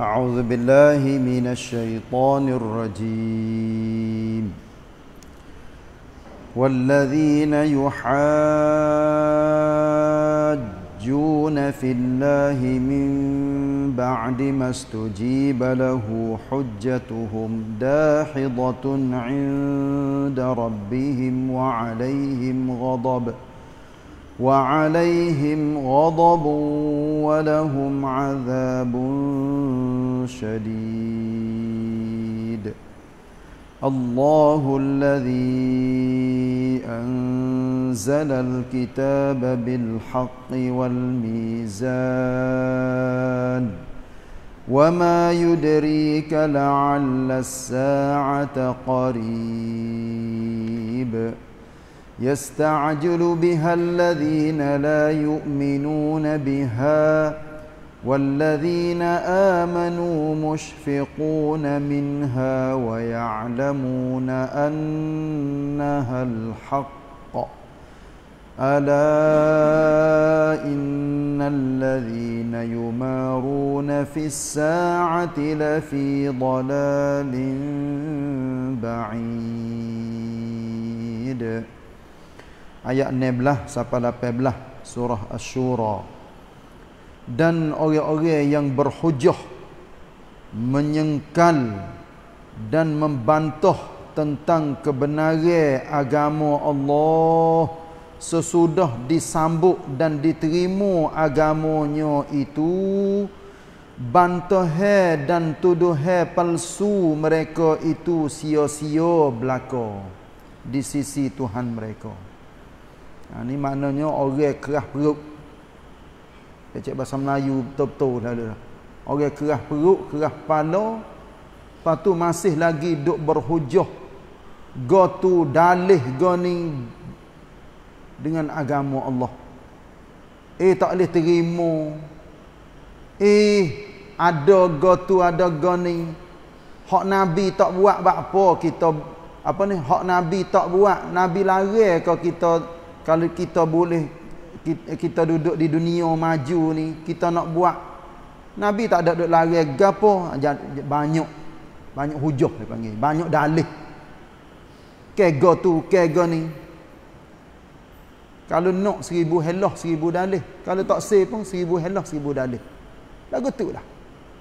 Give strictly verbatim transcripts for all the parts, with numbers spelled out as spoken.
أعوذ بالله من الشيطان الرجيم والذين يحاجون في الله من بعد ما استجيب له حجتهم داحضة عند ربهم وعليهم غضب وعليهم غضب ولهم عذاب شديد الله الذي أنزل الكتاب بالحق والميزان وما يدريك لعل الساعة قريب يستعجل بها الذين لا يؤمنون بها والذين آمنوا مشفقون منها ويعلمون أنها الحق ألا إن الذين يمارون في الساعة لفي ضلال بعيد. Ayat enam belas sampai lapan belas surah Asy-Syura. Dan orang-orang yang berhujah menyengkal dan membantah tentang kebenaran agama Allah sesudah disambut dan diterima agamanya itu, bantah dan tuduh palsu mereka itu sia-sia belaka di sisi Tuhan mereka. Ha, ni maknanya orang kerah perut. Dia cakap bahasa Melayu betul-betul dah. Orang kerah perut, kerah kepala, lepas tu masih lagi duk berhujah go tu dalih go ni dengan agama Allah. Eh tak boleh terima. Eh ada go tu ada go ni. Hak Nabi tak buat apa kita apa ni? Hak Nabi tak buat, Nabi larang kau kita. Kalau kita boleh kita, kita duduk di dunia maju ni, kita nak buat, Nabi tak ada duduk larang gapo, banyak banyak hujah dia panggil, banyak dalih. Kego tu, kego ni. Kalau nak seribu helah, seribu dalih. Kalau tak say pun seribu helah, seribu dalih. Lagu tu lah.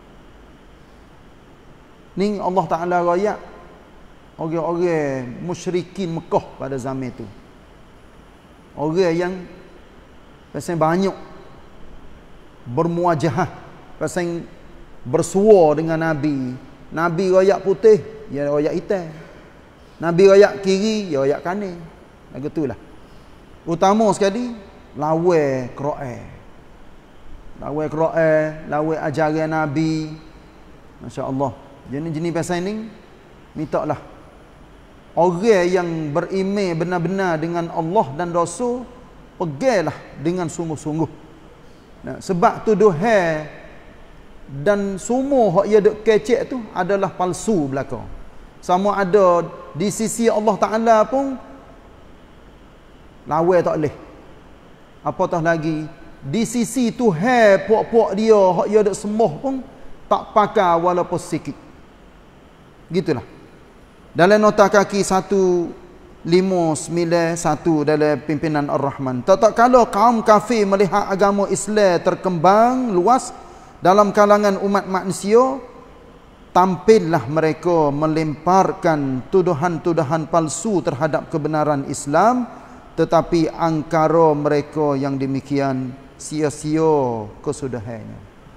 Ni Allah Ta'ala rakyat orang-orang musyrikin Mekah pada zaman tu. Orang yang pasal banyak bermuajahah, pasal bersuara dengan Nabi. Nabi rakyat putih, ya rakyat hitam. Nabi rakyat kiri, ya rakyat kanan. Lagu itulah. Utama sekali lawan Quran. Lawan Quran, lawan ajaran Nabi. Masya-Allah. Jenis-jenis pasal ni mintalah orang yang beriman benar-benar dengan Allah dan Rasul, pegilah dengan sungguh-sungguh. Nah, sebab tuduhan dan semua hak ia duk kecek tu adalah palsu belaka. Sama ada di sisi Allah Ta'ala pun lawan tak boleh. Apatah lagi di sisi Tuhan puak-puak dia hak ia duk sembah pun tak pakai walaupun sikit. Gitulah. Dalam nota kaki seratus lima puluh sembilan satu dalam pimpinan Ar-Rahman. Tak-tak kalau kaum kafir melihat agama Islam terkembang luas dalam kalangan umat manusia, tampillah mereka melemparkan tuduhan-tuduhan palsu terhadap kebenaran Islam, tetapi angkara mereka yang demikian sia-sia kesudahannya.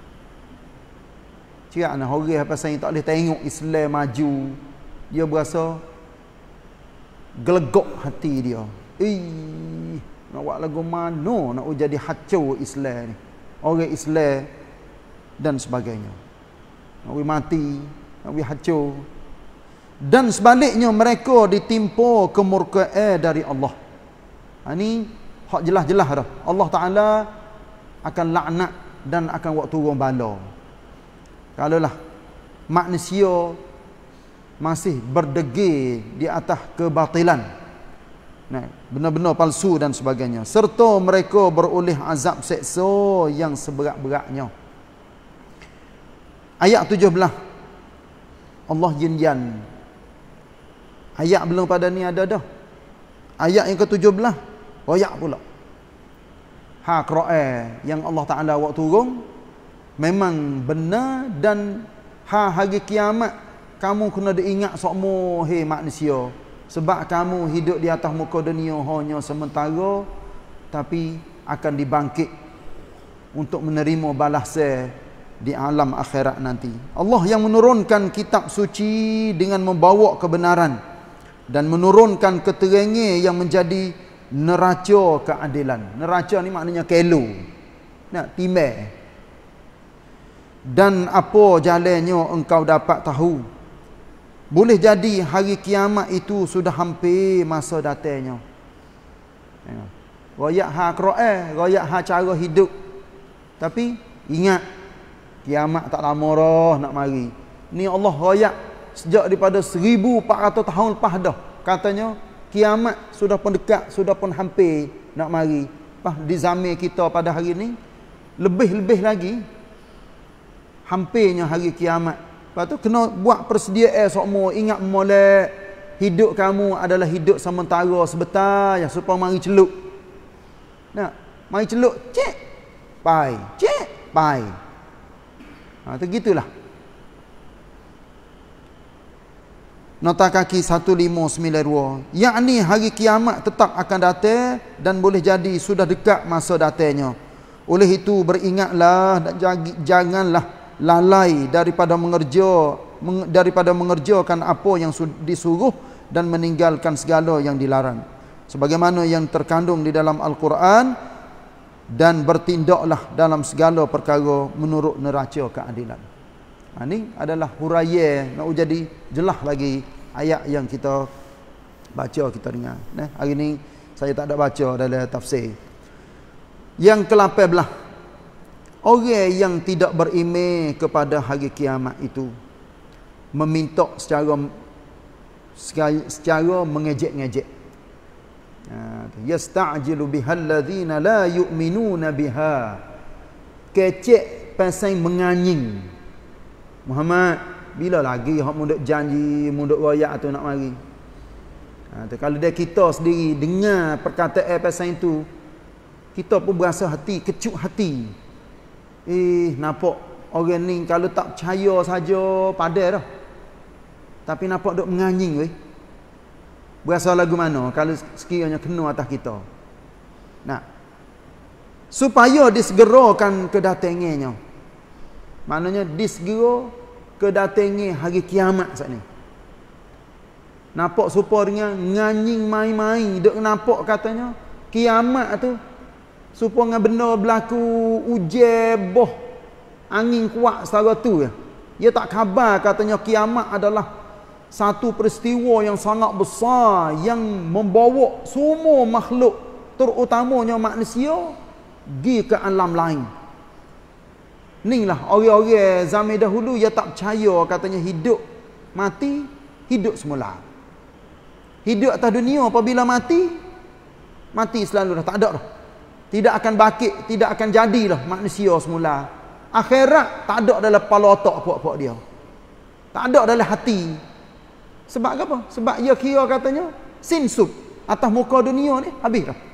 Cik ana orang apa saya tak boleh tengok Islam maju, dia berasa gelegok hati dia. Eh, nak buat lagu mana nak jadi hacau Islam ni? Orang Islam dan sebagainya. Nak mati, nak hacau. Dan sebaliknya mereka ditimpa kemurkaan dari Allah. Ha, ni hak jelas-jelas dah. Allah Ta'ala akan laknat dan akan buat turun bala. Kalaulah manusia masih berdegil di atas kebatilan, nah, benar-benar palsu dan sebagainya, serta mereka beroleh azab seksa yang seberat-beratnya. Ayat tujuh belas Allah jinjan. Ayat belum pada ni ada dah. Ayat yang ke tujuh belas royak pula. Ha Quran yang Allah Taala buat turun memang benar, dan ha hari kiamat kamu kena diingat sokmo hei manusia, sebab kamu hidup di atas muka dunia hanya sementara, tapi akan dibangkit untuk menerima balasan di alam akhirat nanti. Allah yang menurunkan kitab suci dengan membawa kebenaran dan menurunkan keterangan yang menjadi neraca keadilan. Neraca ni maknanya kelo. Nak timbang. Dan apa jalannya engkau dapat tahu. Boleh jadi hari kiamat itu sudah hampir masa datangnya. Royak ha Quran, royak ha cara hidup. Tapi ingat, kiamat tak lama dah nak mari. Ni Allah royak sejak daripada seribu empat ratus tahun lepas dah. Katanya kiamat sudah pun dekat, sudah pun hampir nak mari. Pas di zaman kita pada hari ni lebih-lebih lagi hampirnya hari kiamat. Lepas tu kena buat persediaan semua, ingat molek hidup kamu adalah hidup sementara sebentar ya, supaya mari celuk. Nak mari celuk, cek pai, cek pai. Ha tu gitulah. Nota kaki seratus lima puluh sembilan dua. Yakni hari kiamat tetap akan datang dan boleh jadi sudah dekat masa datangnya. Oleh itu beringatlah dan janganlah lalai daripada mengerja meng, daripada mengerjakan apa yang disuruh dan meninggalkan segala yang dilarang. Sebagaimana yang terkandung di dalam Al-Quran, dan bertindaklah dalam segala perkara menurut neraca keadilan. Ha, ini adalah huraian nak jadi jelas lagi ayat yang kita baca, kita dengar. Nah, hari ni saya tak ada baca dalam tafsir. Yang ke lapan belas, orang yang tidak beriman kepada hari kiamat itu meminta secara secara mengejek-ngejek. Yasta'jilu bihal ladzina la yu'minuna biha. Kecek pasal menganying. Muhammad, bila lagi hak munduk janji, munduk royak tu nak mari? Ha, tu, kalau dia kita sendiri dengar perkataan pasal itu, kita pun berasa hati, kecut hati. Eh, nampak orang ni kalau tak percaya saja padai dah. Tapi nampak duk menganying weh. Berasa lagu mana kalau sekiranya kena atas kita. Nah, supaya disegerakan kedatangannya. Maknanya disegera kedatangan hari kiamat saat ni. Nampak supaya dengan nganying main-main, duk nampak katanya kiamat tu supaya dengan benda berlaku hujan boh, angin kuat setara tu ya. Dia tak khabar katanya kiamat adalah satu peristiwa yang sangat besar yang membawa semua makhluk, terutamanya manusia, pergi ke alam lain. Inilah orang-orang zaman dahulu yang tak percaya katanya hidup mati, hidup semula. Hidup atas dunia apabila mati, mati selalu dah, tak ada dah. Tidak akan bangkit, tidak akan jadilah manusia semula. Akhirat tak ada dalam kepala otak puak-puak dia. Tak ada dalam hati. Sebab apa? Sebab ia kira katanya sinsub atas muka dunia ni habis dah.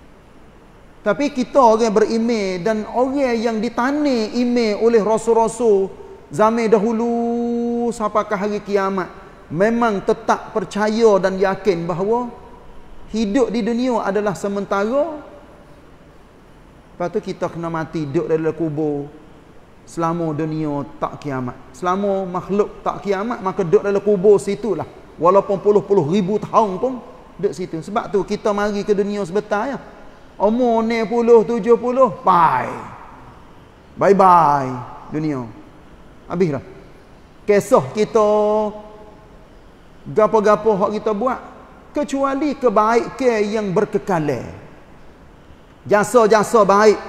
Tapi kita orang beriman dan orang yang ditanam iman oleh rasul-rasul zaman dahulu sampai ke hari kiamat memang tetap percaya dan yakin bahawa hidup di dunia adalah sementara. Lepas tu kita kena mati duduk dalam kubur selama dunia tak kiamat. Selama makhluk tak kiamat, maka duduk dalam kubur situlah. Walaupun puluh-puluh ribu tahun pun duduk situ. Sebab tu kita mari ke dunia sebentar ya. Umur enam puluh, tujuh puluh, bye. Bye-bye dunia. Habis dah. Kisah kita gapo-gapo hak kita buat kecuali kebaikan yang berkekalan. Jasa-jasa baik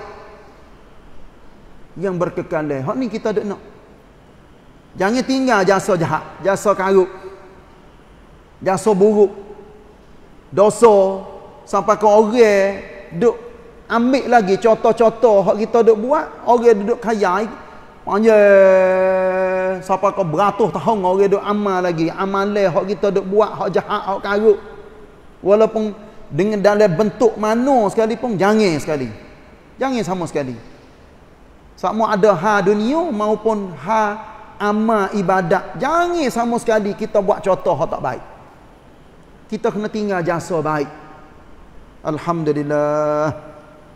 yang berkekalan. Hak ni kita duk nak. Jangan tinggal jasa jahat, jasa karuk, jasa buruk, dosa, sampai ke orang duk ambil lagi contoh-contoh hak kita duk buat, orang duduk kaya panjang siapa kau beratus tahun orang duk amal lagi, amalan hak kita duk buat hak jahat, hak karut. Walaupun dengan dalam bentuk mana sekalipun jangan sekali. Jangan sama sekali. Sama ada ha dunia maupun ha amal ibadat, jangan sama sekali kita buat contoh hak tak baik. Kita kena tinggal jasa baik. Alhamdulillah.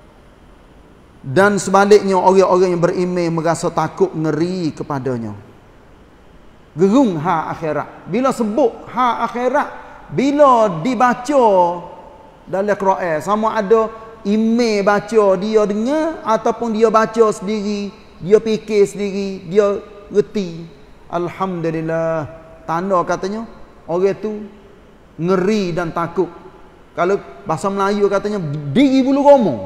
Dan sebaliknya orang-orang yang beriman merasa takut ngeri kepadanya. Gerung ha akhirat. Bila sebut ha akhirat, bila dibaca dalam Quran, sama ada imam baca dia dengar ataupun dia baca sendiri, dia fikir sendiri, dia reti. Alhamdulillah. Tanda katanya orang tu ngeri dan takut. Kalau bahasa Melayu katanya diri bulu roma.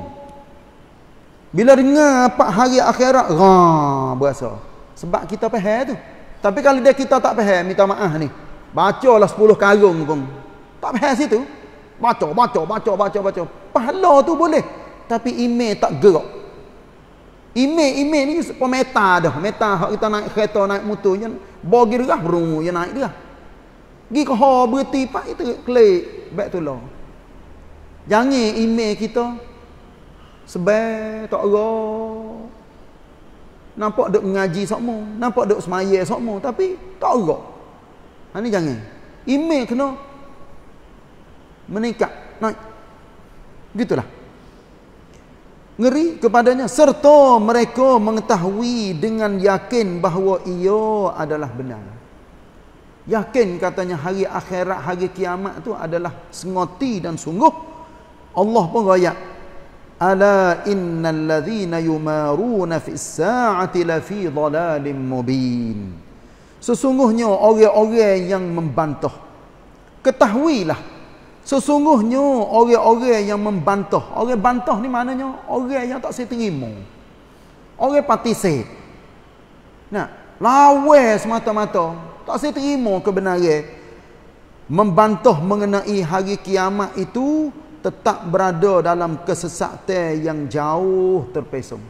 Bila dengar apa hari akhirat, ha berasa. Sebab kita faham tu. Tapi kalau dia kita tak faham, minta maaf ni. Bacalah sepuluh karung pun. Tak faham situ. Baca, baca, baca, baca, baca. Pahala tu boleh. Tapi email tak gerak. Email, email ni pemeta dah. Meta hak kita naik kereta, naik motor, yang bagi derah, berungu, yang naik derah. Gi ke ha berhenti pak itu klik back tu lah. Jangan email kita sebab tak gerak. Nampak duk mengaji sokmo, nampak duk semaya sokmo, tapi tak gerak. Ha ni jangan. Email kena meningkat, naik. Gitulah. Ngeri kepadanya serta mereka mengetahui dengan yakin bahawa ia adalah benar. Yakin katanya hari akhirat, hari kiamat tu adalah sengoti dan sungguh. Allah pun royak, ala innal ladzina yumaruna fis saati lafi dhalalin mubin. Sesungguhnya orang-orang yang membantah, ketahuilah, sesungguhnya orang-orang yang membantah. Orang bantah ni maknanya orang yang tak seterima, orang partisip, nah, lawan semata-mata, tak seterima kebenaran, membantah mengenai hari kiamat itu, tetap berada dalam kesesatan yang jauh terpesong.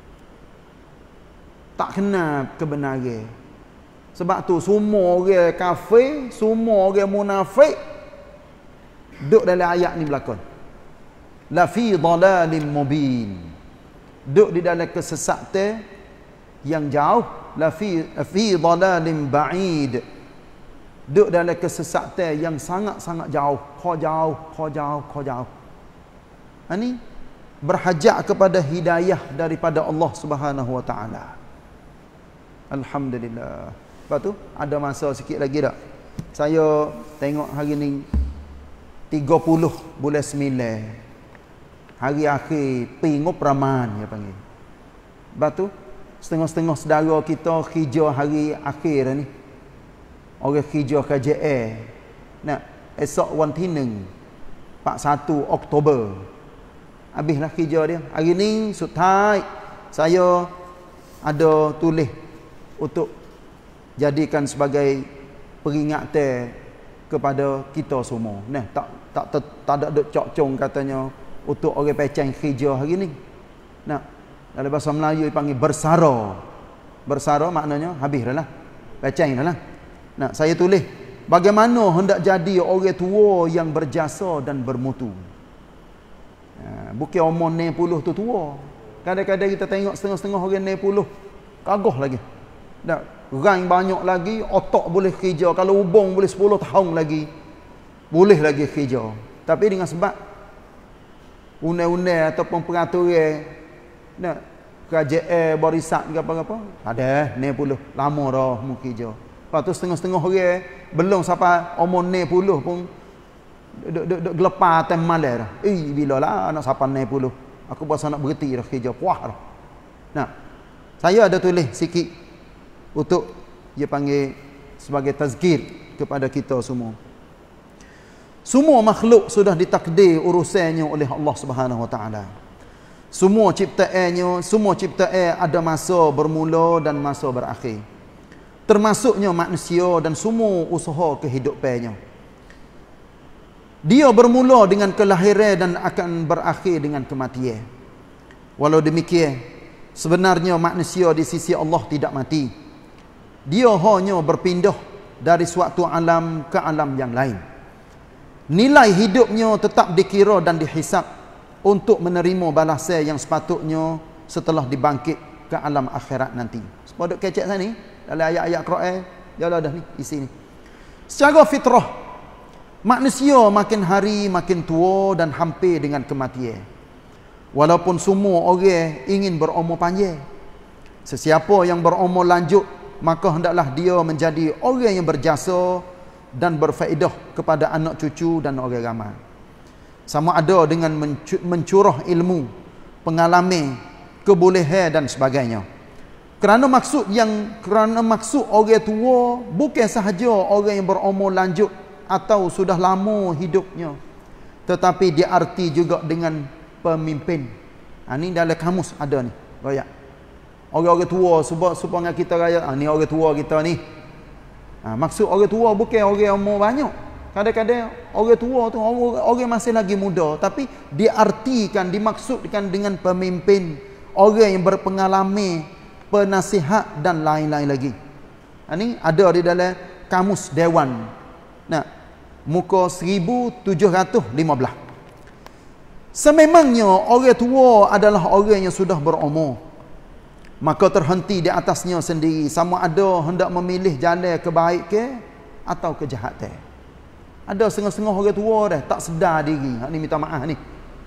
Tak kenal kebenaran. Sebab tu semua orang kafir, semua orang munafik duduk dalam ayat ni berlakon. La fi dhalalin mubin. Duduk di dalam kesesatan yang jauh. La fi fi dhalalin ba'id. Duduk dalam kesesatan yang sangat-sangat jauh, kau jauh, kau jauh, kau jauh. Ini berhajat kepada hidayah daripada Allah Subhanahu wa taala. Alhamdulillah. Lepas tu ada masa sikit lagi tak? Saya tengok hari ni tiga puluh bulan sembilan. Hari akhir Pingup Raman dia panggil. Lepas tu setengah-setengah saudara kita hijau hari akhir ni. Orang hijau K J A. Nak esok wan tineng empat puluh satu Oktober. Habislah hijau dia. Hari ni sutai saya ada tulis untuk jadikan sebagai peringatan kepada kita semua. Nah, tak tak tak, tak ada duk cok-cong katanya untuk orang pecang hijau hari ni. Nah, dalam bahasa Melayu dipanggil bersara. Bersara maknanya habis dah lah. Pecang dah lah. Nah, saya tulis bagaimana hendak jadi orang tua yang berjasa dan bermutu. Ha, bukan umur enam puluh tu tua. Kadang-kadang kita tengok setengah-setengah orang enam puluh kagah lagi. Dak rang banyak lagi, otak boleh hijau. Kalau hubung boleh sepuluh tahun lagi, boleh lagi hijau. Tapi dengan sebab undang-undang ataupun peraturan nak kerajaan barisan ke apa-apa, ada enam puluh lama dah mungkin hijau. Lepas tu setengah-setengah orang belum sampai umur enam puluh pun duk gelepar atas malam dah. Eh, bila lah anak sampai enam puluh, aku berasa nak berhenti dah hijau, puas dah. Nah, saya ada tulis sikit untuk dia panggil sebagai tazkir kepada kita semua. Semua makhluk sudah ditakdir urusannya oleh Allah Subhanahu wa taala. Semua ciptaannya, semua ciptaan ada masa bermula dan masa berakhir. Termasuknya manusia dan semua usaha kehidupannya. Dia bermula dengan kelahiran dan akan berakhir dengan kematian. Walau demikian, sebenarnya manusia di sisi Allah tidak mati. dia hanya berpindah dari suatu alam ke alam yang lain. Nilai hidupnya tetap dikira dan dihisap untuk menerima balasan yang sepatutnya setelah dibangkit ke alam akhirat nanti. Sepodok kecek sana ni dalam ayat-ayat Quran dia dah ni isi ni. Secara fitrah manusia makin hari makin tua dan hampir dengan kematian. Walaupun semua orang ingin berumur panjang. Sesiapa yang berumur lanjut maka hendaklah dia menjadi orang yang berjasa dan berfaedah kepada anak cucu dan orang ramai. Sama ada dengan mencurah ilmu, pengalaman, kebolehan dan sebagainya. Kerana maksud yang kerana maksud orang tua bukan sahaja orang yang berumur lanjut atau sudah lama hidupnya, tetapi diarti juga dengan pemimpin. Ha, ni dalam kamus ada ni, royak. Orang-orang tua sebab supaya kita raya, ha, ni orang tua kita ni. Ha, maksud orang tua bukan orang umur banyak. Kadang-kadang orang tua tu orang, orang masih lagi muda, tapi diartikan, dimaksudkan dengan pemimpin, orang yang berpengalaman, penasihat dan lain-lain lagi. Ini ha, ada di dalam kamus Dewan. Nah, muka seribu tujuh ratus lima belas. Sememangnya orang tua adalah orang yang sudah berumur, maka terhenti di atasnya sendiri sama ada hendak memilih jalan kebaikan atau kejahatan. Ada setengah-setengah orang tua dah tak sedar diri. Hak ni minta maaf ni.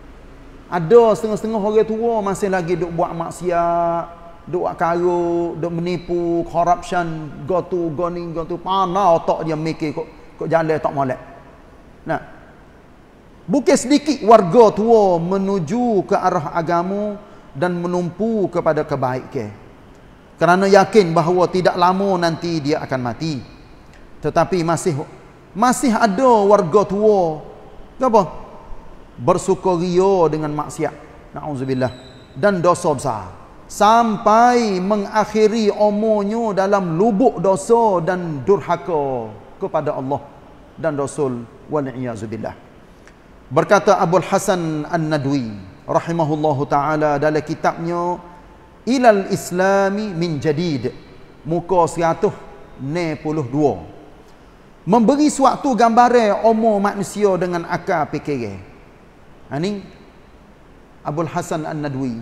Ada setengah-setengah orang tua masih lagi duk buat maksiat, duk buat karut, duk menipu, corruption, go tu, go ni, go tu. Pana otak dia mikir kok kok jalan tak molek. Nah, bukan sedikit warga tua menuju ke arah agama dan menumpu kepada kebaikan kerana yakin bahawa tidak lama nanti dia akan mati. Tetapi masih masih ada warga tua apa? Bersukaria dengan maksiat, na'udzubillah, dan dosa besar sampai mengakhiri umurnya dalam lubuk dosa dan durhaka kepada Allah dan Rasul, wal-iyazubillah. Berkata Abul Hasan An-Nadwi rahimahullahu ta'ala dalam kitabnya Ilal Islami min Jadid, muka seratus enam puluh dua, memberi suatu gambaran umur manusia dengan akal fikiran. Ha ni Abul Hasan An-Nadwi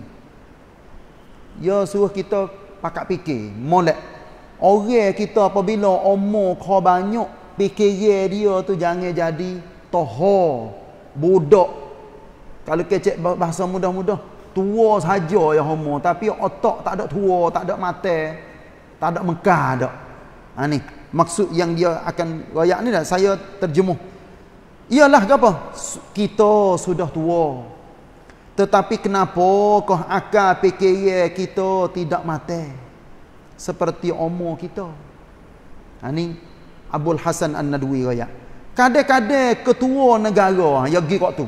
ya suruh kita pakat fikir molek. Orang kita apabila umur kau banyak, fikiran dia tu jangan jadi tohor budak. Kalau kecek bahasa mudah-mudah, tua saja yang homo, tapi otak tak ada tua, tak ada mata, tak ada Mekah dak. Ha ni maksud yang dia akan royak ni dah saya terjemuh. Ialah apa? Kita sudah tua. Tetapi kenapa kau akal fikiran kita tidak mati seperti umur kita? Ha ni Abul Hasan An-Nadwi royak. Kadang-kadang ketua negara yang pergi kat tu,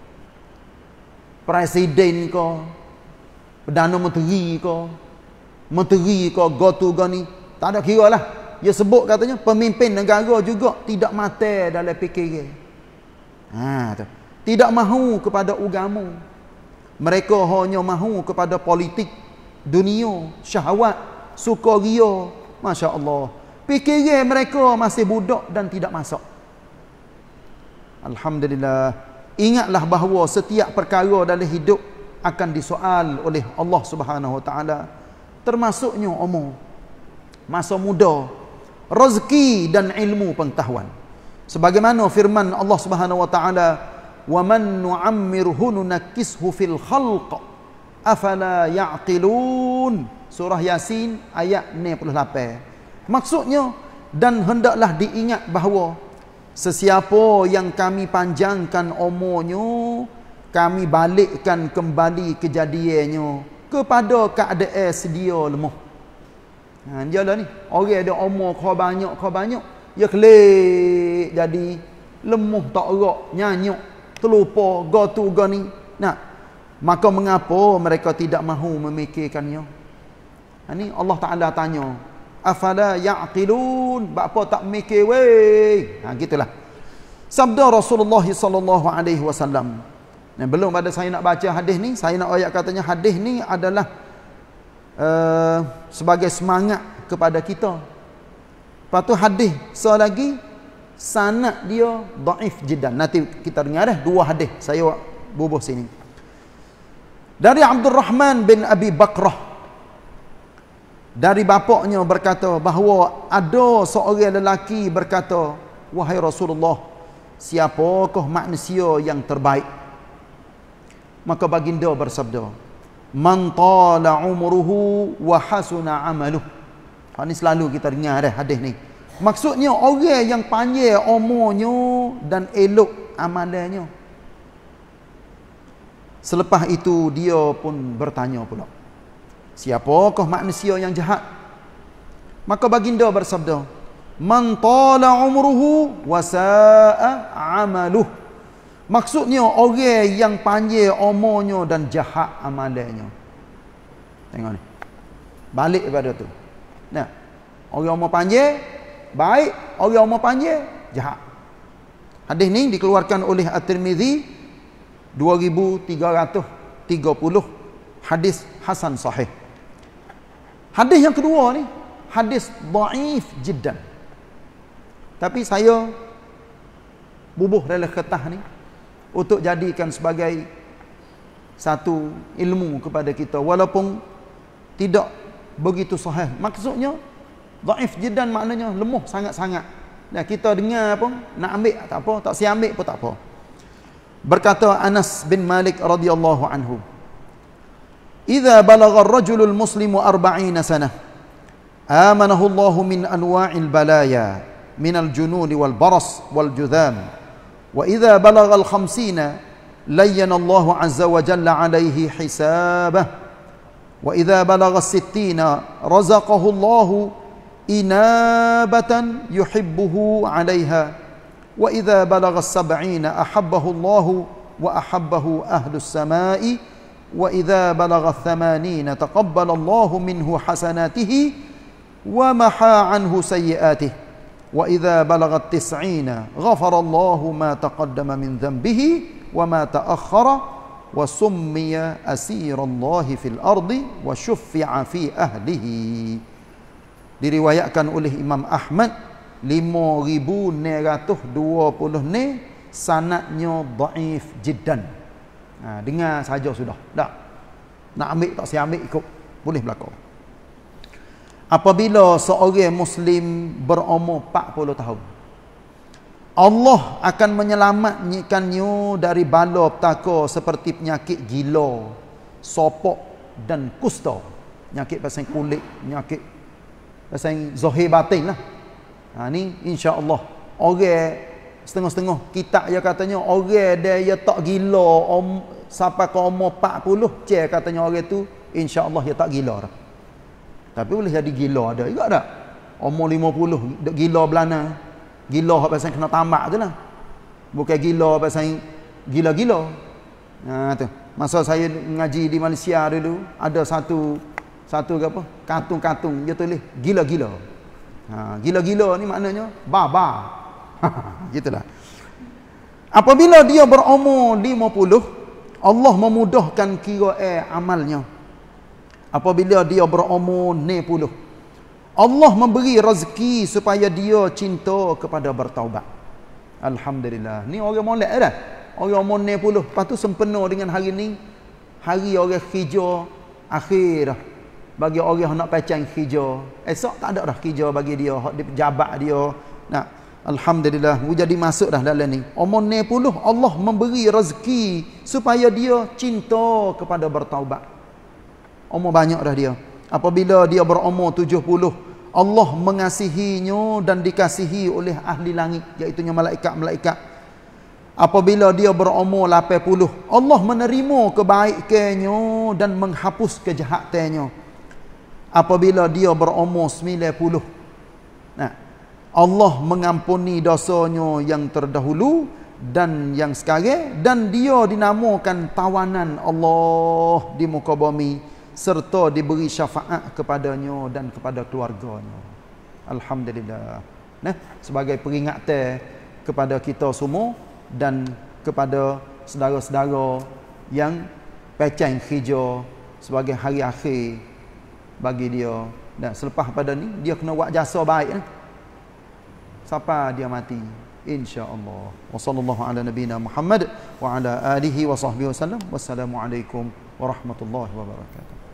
presiden ke, Perdana Menteri ke, menteri ke, gotu ke ni, tak ada kira lah. Dia sebut katanya pemimpin negara juga tidak mati dalam fikiran. Ha, tu. Tidak mahu kepada agama. Mereka hanya mahu kepada politik, dunia, syahwat, sukaria. Masya Allah. Fikiran mereka masih budak dan tidak masuk. Alhamdulillah. Ingatlah bahawa setiap perkara dalam hidup akan disoal oleh Allah Subhanahu Wa Taala, termasuknya umur, masa muda, rezeki dan ilmu pengetahuan. Sebagaimana firman Allah Subhanahu Wa Taala, "Wa man nu'ammirhu nunakkishu fil khalq afala ya'qilun." Surah Yasin ayat enam puluh lapan. Maksudnya, dan hendaklah diingat bahawa sesiapa yang kami panjangkan umurnya, kami balikkan kembali kejadiannya kepada keadaan sedia lemah. Ha, dia lah ni. Orang ada umur kau banyak, kau banyak, dia kelik jadi lemah, tak erak, nyanyuk, terlupa, go tu go ni. Nah, maka mengapa mereka tidak mahu memikirkannya? Ha, ni Allah Ta'ala tanya, afala ya'qilun, apa tak mikir weh? Ha, gitulah sabda Rasulullah sallallahu alaihi wasallam. Nah, belum pada saya nak baca hadis ni, saya nak ayat katanya hadis ni adalah uh, sebagai semangat kepada kita Lepas tu hadis so lagi sanad dia dhaif jiddan. Nanti kita dengar dah dua hadis saya bubuh sini. Dari Abdul Rahman bin Abi Bakrah, dari bapaknya berkata bahawa ada seorang lelaki berkata, wahai Rasulullah, siapakah manusia yang terbaik? Maka baginda bersabda, man tala umruhu wa hasuna amaluh. Ini selalu kita dengar dah hadis ni. Maksudnya orang yang panjang umurnya dan elok amalannya. Selepas itu dia pun bertanya pula, siapakah manusia yang jahat? Maka baginda bersabda, man tala umruhu wa sa'a amaluh. Maksudnya orang yang panjang umurnya dan jahat amalannya. Tengok ni. Balik kepada tu. Nah, orang umur panjang baik, orang umur panjang jahat. Hadis ni dikeluarkan oleh At-Tirmizi dua ribu tiga ratus tiga puluh, hadis hasan sahih. Hadis yang kedua ni hadis dhaif jiddan. Tapi saya bubuh dalam kertas ni untuk jadikan sebagai satu ilmu kepada kita walaupun tidak begitu sahih. Maksudnya dhaif jiddan maknanya lemah sangat-sangat. Nah, kita dengar pun nak ambil tak apa, tak siap ambil pun tak apa. Berkata Anas bin Malik radhiyallahu anhu, "Idza balagha ar-rajulu al-muslimu arba'ina sanah, amanahu Allah min anwa'il balaya, min al-junun wal baras wal judham, wa idza balagha al-khamsina layyana Allah 'azza wa jalla 'alayhi hisabah, wa idza balagha as-sittina razaqahu Allah inabatan yuhibbuhu 'alayha, wa idza balagha as-sab'ina ahabbahu Allah wa ahabbahu ahlus samai, wa idza balagha ath-thamanina taqabbala Allah minhu hasanatihi wa maha 'anhu sayyi'atihi, wa idza balagha at-tis'ina ghafara Allah ma taqaddama min dhanbihi wa ma ta'akhkhara, wa summiya asirallahi fil ardi wa syuffi'a fi ahlihi." Diriwayatkan oleh Imam Ahmad lima ribu enam ratus dua puluh ni, sanadnya dhaif jiddan. Ha, dengar saja sudah. Tak. Nak ambil tak saya ambil ikut. Boleh berlaku. Apabila seorang Muslim berumur empat puluh tahun, Allah akan menyelamatkannya dari bala petaka seperti penyakit gila, sopok dan kusta. Penyakit pasal kulit, penyakit pasal zahir batin lah. Ha, ni insya-Allah orang setengah-setengah kitab dia katanya orang dia dia tak gila om, sampai ke umur empat puluh, cek katanya orang tu insya-Allah dia tak gila dah. Tapi boleh jadi gila ada juga tak? Umur lima puluh gila belana. Gila pasal kena tambak tu lah. Bukan gila pasal gila-gila. Ha tu. Masa saya ngaji di Malaysia dulu ada satu satu apa? Kartun-kartun dia tulis gila-gila. Ha, gila-gila ni maknanya baba. Gitulah. Apabila dia berumur lima puluh, Allah memudahkan kira amalnya. Apabila dia berumur enam puluh, Allah memberi rezeki supaya dia cinta kepada bertaubat. Alhamdulillah. Ni orang molek dah. Orang umur enam puluh, lepas tu sempena dengan hari ni, hari orang hijau akhir dah. Bagi orang yang nak pacang hijau, esok tak ada dah hijau bagi dia, hak di pejabat dia. Nah, alhamdulillah, mu jadi masuk dah dalam ni. Umur enam puluh Allah memberi rezeki supaya dia cinta kepada bertaubat. Umur banyak dah dia. Apabila dia berumur tujuh puluh, Allah mengasihinya dan dikasihi oleh ahli langit, iaitu malaikat-malaikat. Apabila dia berumur lapan puluh, Allah menerima kebaikannya dan menghapus kejahatannya. Apabila dia berumur sembilan puluh, nah, Allah mengampuni dosanya yang terdahulu dan yang sekarang, dan dia dinamakan tawanan Allah di muka bumi, serta diberi syafaat kepadanya dan kepada keluarganya. Alhamdulillah. Nah, sebagai peringatan kepada kita semua dan kepada saudara-saudara yang pecang hijau sebagai hari akhir bagi dia. Dan selepas pada ni dia kena buat jasa baik ni. sampai dia mati, insya-Allah. Wa sallallahu ala nabiyina Muhammad wa ala alihi wa sahbihi wasallam. Wassalamualaikum warahmatullahi wabarakatuh.